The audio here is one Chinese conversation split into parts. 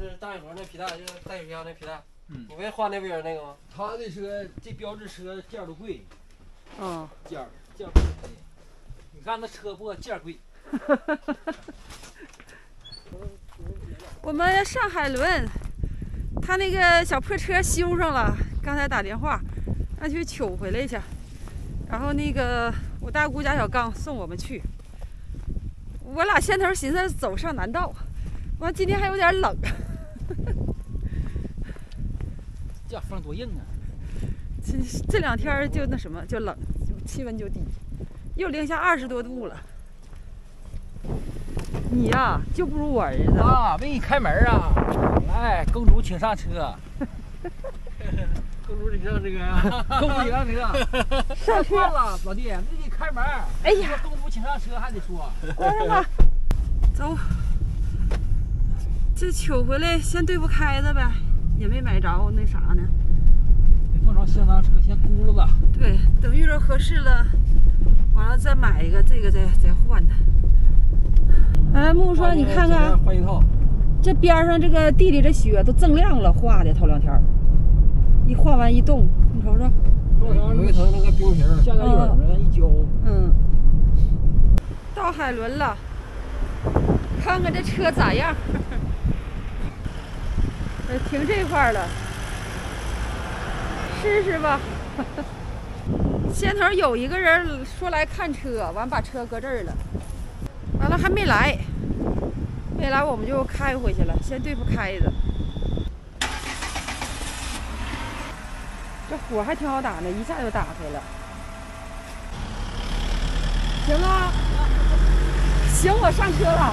是大一盒那皮带，就是带雨箱那皮带。你没换那边那个吗？ 他的车这标致车件都贵。件贵。你看那车不件贵。 我们上海伦，他那个小破车修上了，刚才打电话让去取回来去。然后那个我大姑家小刚送我们去。我俩先头寻思走上南道，完今天还有点冷。 这风多硬啊！ 这2天就那什么就冷，气温就低，又零下20多度了。你呀，就不如我儿子啊！为你开门啊！来，公主请上车。 公主你上车呀！ 公主请上车。上车了，老弟，为你开门。 哎呀， 公主请上车还得说。 关上吧。走。这取回来先对付开子呗，也没买着那啥呢。 没碰着相当车，先轱辘吧。 对，等遇着合适了，完了再买一个，这个再换它。哎，木说你看看， 换一套。 这边上这个地里这雪都锃亮了，化的头2天，一化完一冻，你瞅瞅。 有一层那个冰皮儿， 下点雨了，一浇。 到海伦了，看看这车咋样。停这块了，试试吧。先头有一个人说来看车，完把车搁这儿了，完了还没来，我们就开回去了，先对付开子。这火还挺好打的，一下就打开了。行啊，行，我上车了。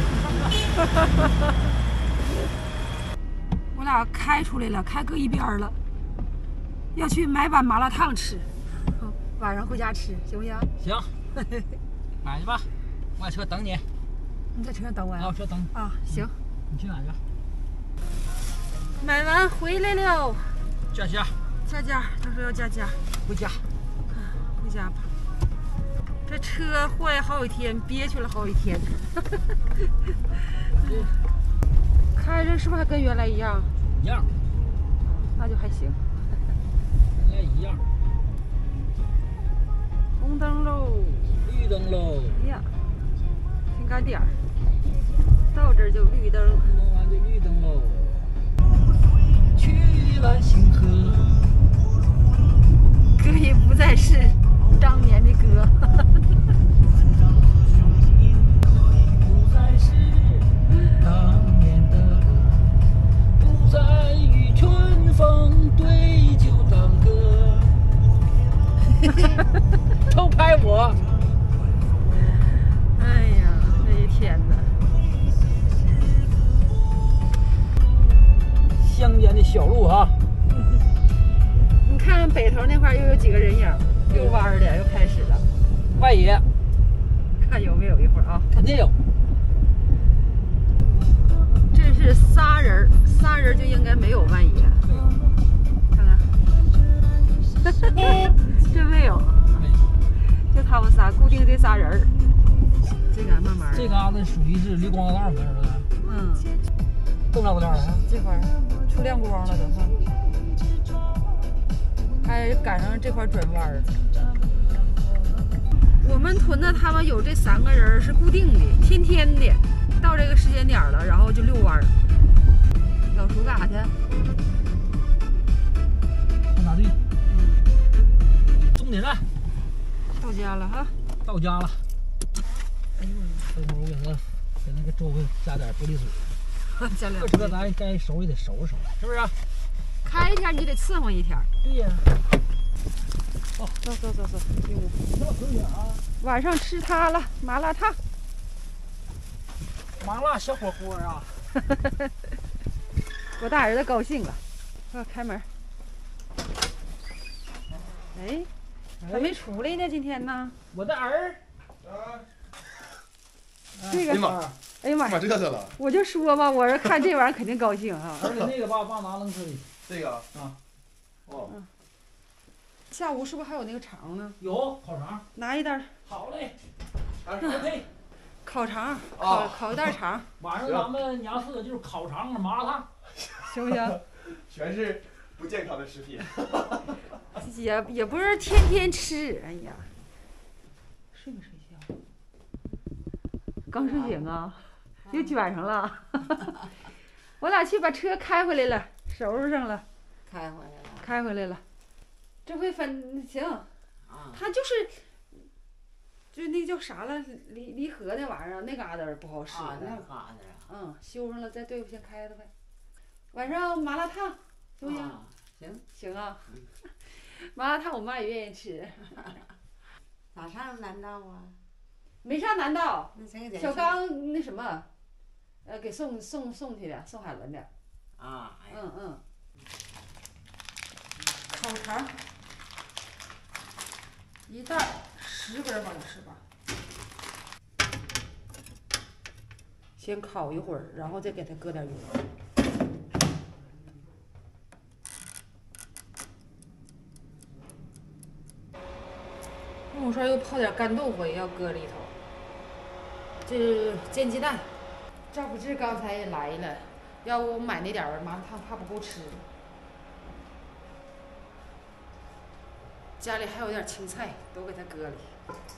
我俩开出来了，开搁一边了，要去买碗麻辣烫吃，晚上回家吃，行不行？ 行，买去吧，我在车等你。 你在车上等我呀？ 我车等你。 啊，行。 你去哪去？ 买完回来了。 加价。 加价，他说要加价。 回家。 回家吧。这车坏好几天，憋屈了好几天。开着是不是还跟原来一样？ 一样。 那就还行。 原来一样。 红灯喽。 绿灯喽。 哎呀，挺赶点儿。到这儿就绿灯。 弄完就绿灯喽。去完星河。 歌也不再是当年的歌。 偷拍我！ 哎呀，这一天呐！ 乡间的小路哈。 你看北头那块又有几个人影，遛弯的又开始了。 外野， 看有没有一会儿啊？ 肯定有。 这是仨人就应该没有外野。看看。真没有，就他们仨固定这仨人儿。这个慢慢。 这嘎子属于是绿光道，是不是？更亮不亮了？ 这块出亮光了都，还赶上这块转弯儿。我们屯子他们有这3个人是固定的，天天的，到这个时间点了，然后就遛弯儿。老叔干啥去？ 上大队。终点站。 到家了哈。 到家了。 哎呦， 等会儿我给那个粥加点玻璃水。 加2。 这车咱该收也得收拾收拾，是不是？ 开一天你就得伺候一天。 对呀。 哦，走，进屋。晚上吃它了，麻辣烫。 麻辣小火锅啊！ 我大儿子高兴了，开门。哎，咋没出来呢？今天呢？ 我的儿。 这个。哎呀妈呀！ 这去了。 我就说吧，我是看这玩意儿肯定高兴啊。 而且那个爸拿扔车里。 这个啊。 哦。 下午是不是还有那个肠呢？ 有烤肠。 拿一袋。 好嘞。 OK。 烤肠，烤一袋肠。 晚上咱们娘四个就是烤肠麻辣烫， 行不行？ 全是不健康的食品。 也不是天天吃，哎呀，睡没睡觉？刚睡醒啊，又卷上了。我俩去把车开回来了，收拾上了。开回来了。这回行。他就是，就那叫啥了，离合那玩意儿，那嘎达不好使。 那嘎达。 修上了再对付，先开了呗。晚上麻辣烫，行不行？行啊。麻辣烫我妈也愿意吃。 咋上南道啊？ 没上南道，小刚那什么，给送去的，送海伦的。 啊。 烤肠，一袋10根好像是吧？先烤一会儿，然后再给它搁点油。我说又泡点干豆腐也要搁里头。这煎鸡蛋，赵福志刚才也来了，要不我买那点麻辣烫怕不够吃。家里还有点青菜，都给它搁里。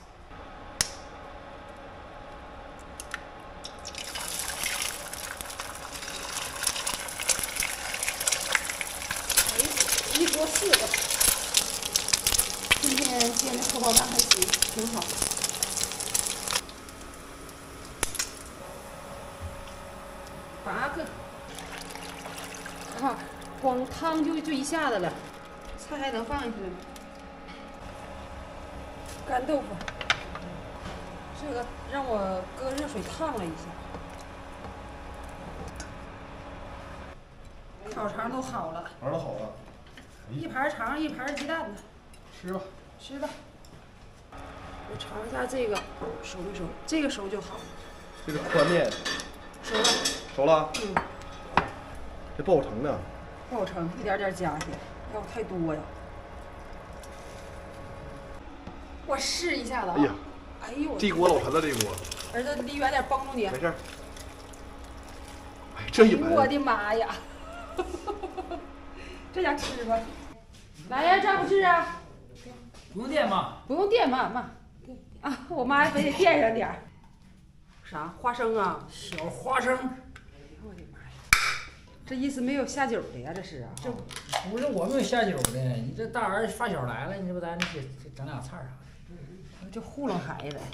一锅4个。今天煎的荷包蛋还行，挺好。8个。光汤就一下子了，菜还能放进去吗？干豆腐，这个让我搁热水烫了一下。烤肠都好了， 肠都好了， 一盘肠一盘鸡蛋呢。 吃吧， 吃吧。我尝一下这个熟没熟？这个熟就好。 这个宽面熟了。 熟了。这不好盛呢。 不好盛，一点点加去，要不太多呀。我试一下子啊！ 哎呀， 哎呦， 这锅老沉了，这锅。 儿子，离远点帮助你。 没事。哎，这一盆。 我的妈呀！这家吃吧。来呀，赵不是啊？ 不用垫吗？ 不用垫，妈。啊，我妈非得垫上点儿。啥？花生啊？ 小花生。 我的妈呀！这意思没有下酒的呀？这是啊？ 这不是我没有下酒的，你这大儿发小来了，你这不咱这整俩菜啥的。 就糊弄孩子。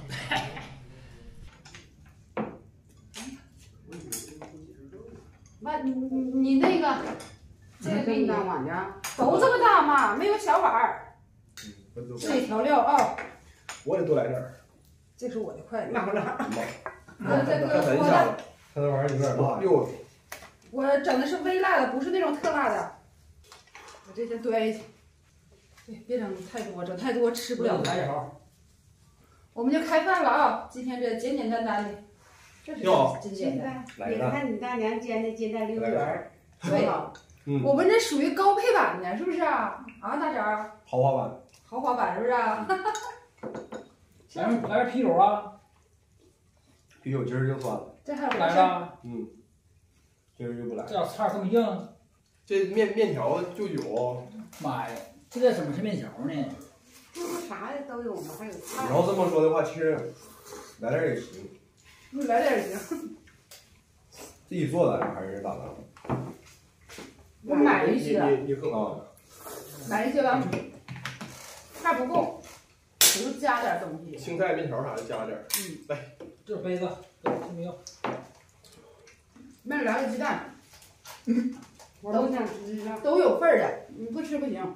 妈，你那个，这个给你大碗的，都这么大嘛，没有小碗儿。这调料啊。 我得多来点儿。 这是我的筷子。 那不那。 这个我的。 他那玩意儿有点辣。哟。 我整的是微辣的，不是那种特辣的。我这先端一下。对，别整太多，整太多吃不了。 来点勺。 我们就开饭了啊！今天这简简单单的，这是真简单。 你看你大娘煎的鸡蛋溜圆儿， 对，我们这属于高配版的，是不是啊？啊，大张。 豪华版。 豪华版是不是啊？ 来点啤酒啊！ 啤酒今儿就算了。 这还有来了。 今儿就不来。 这菜这么硬。 这面条就有。 妈呀，这个怎么是面条呢？ 就是啥的都有嘛，还有菜。 你要这么说的话，其实来点也行。 来点也行。 自己做的还是咋的？ 我买一些。 你更啊。 买一些吧，怕不够，我就加点东西。 青菜、面条啥的加点。来， 这杯子，听没有？ 买2个鸡蛋。 我都想吃啊。 都有份儿的，你不吃不行。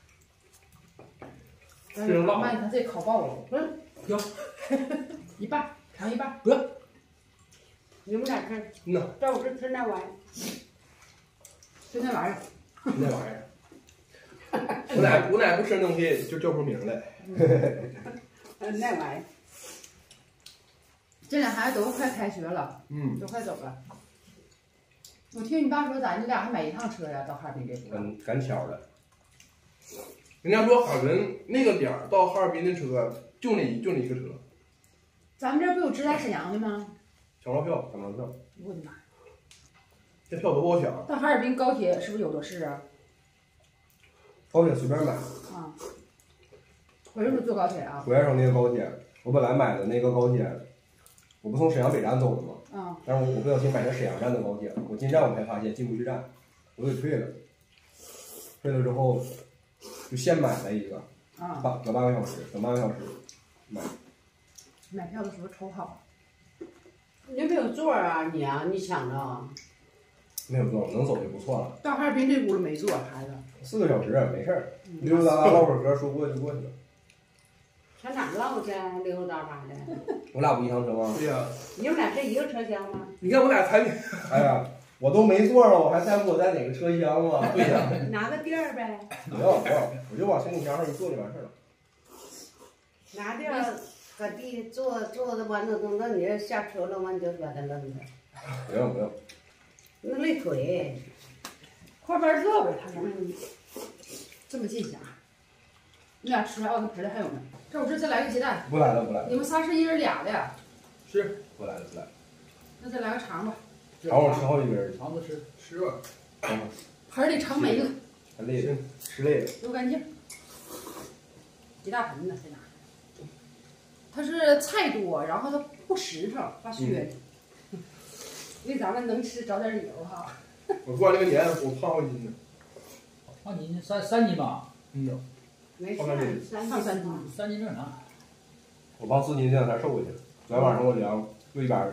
吃辣。 妈，你看这烤爆了，不是？ 行， 一半，尝一半。 不， 你们俩看。赵我这吃那玩意儿。 就那玩意儿。 那玩意儿。我奶不吃那东西就叫不出名来。 那玩意儿。 这俩孩子都快开学了，都快走了。我听你爸说，你俩还买一趟车呀？到哈尔滨这边。 赶巧了。人家说哈尔滨那个点儿到哈尔滨的车就那一个车。 咱们这不有直达沈阳的吗？ 抢着票，抢着票。 我的妈！ 这票都不好抢。 到哈尔滨高铁是不是有的是啊？ 高铁随便买。 啊。我就是坐高铁啊。 回来时候那个高铁，我本来买的那个高铁，我不从沈阳北站走的吗？ 啊。 但是我不小心买成沈阳站的高铁，我进站我才发现进不去站，我给退了。退了之后，就现买了一个。 啊。 等半个小时，买。 买票的时候瞅好。 你没有座啊？你啊，你抢着？ 没有座，能走就不错了。 到哈尔滨这轱辘没坐，孩子。 4个小时没事儿，溜溜达达唠会儿嗑，说过就过去了。 上哪唠去？溜达达的。 我俩不一趟车吗？ 对呀。你们俩是一个车厢吗？ 你看我俩才，哎呀，我都没座了，我还在乎我在哪个车厢吗？对呀。 拿个地儿呗。 不要，我就往行李箱上一坐就完事儿了。 拿地儿搁地坐着完了，等到你要下车了完，你就把它扔着。 不用。 那累腿。 快班热呗，他们这么近家。你俩吃完，那盆里还有呢。这我这再来个鸡蛋。 不来了。 你们仨是一人俩的呀？ 是。不来了。 那再来个肠吧。 肠我吃好几根。 肠子吃吧。 盆里盛每一个。 还累的，吃累了。 留干净。一大盆呢，在哪？它是菜多，然后它不实诚，怕削的。为咱们能吃找点理由哈。 我过完这个年，我胖好几斤呢。 胖几斤？3斤吧。 没事， 胖3斤。 3斤正常。 我胖4斤，这两天瘦回去了。昨天晚上我量就124。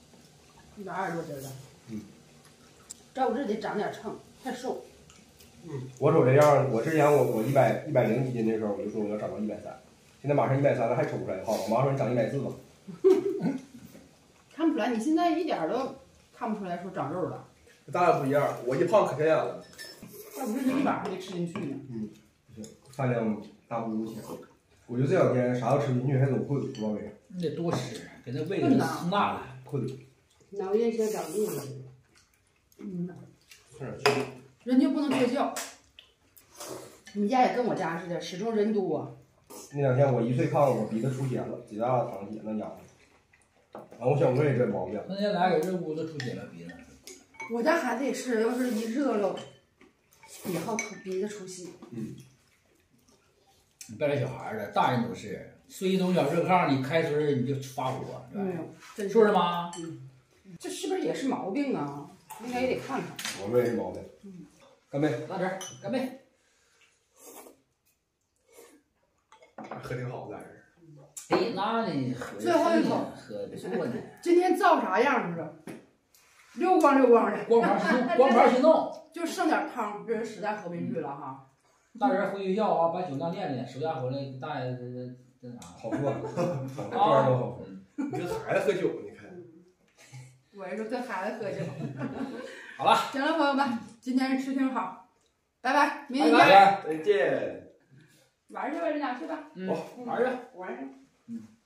120多斤了。照我这得长点秤，太瘦。 我瞅这样，我之前我100几斤的时候，我就说我要长到130，现在马上130了，还瞅不出来胖。我妈说你长140吧。 看不出来，你现在一点都看不出来说长肉了。 咱俩不一样，我一胖可显眼了。 要不是你一晚上没吃进去呢。 不行，饭量大不如前。我就这2天啥都吃不进去，还总困，不知道为啥。 你得多吃，给那胃给撑大了。 困。 脑叶想长肚子。 是。 人就不能睡觉。你家也跟我家似的，始终人多。 那2天我1岁胖，我鼻子出血了，几大淌血那家伙。然后我小妹也这毛病。 那天来给这屋子出血了，鼻子。 我家孩子也是，要是一热了，也好鼻子出血。 你别说小孩的，大人都是，睡一冬小热炕，你开水你就发火，是不是妈？ 这是不是也是毛病啊？应该也得看看。 我妹是毛病。干杯！ 大点，干杯！ 喝挺好，俩人。 哎，那你喝最后一口， 喝的多呢。 今天造啥样似的？溜光的。光盘行动。 就剩点汤，这人实在喝不进去了哈。 大人回学校啊，把酒量练练，暑假回来大爷这啥？ 好喝，这玩意都好喝。你跟孩子喝酒，你看。 我是说跟孩子喝酒。 好了。 行了，朋友们，今天吃挺好，拜拜，明天见。再见。 晚上去吧，你俩去吧。 晚上。 晚上。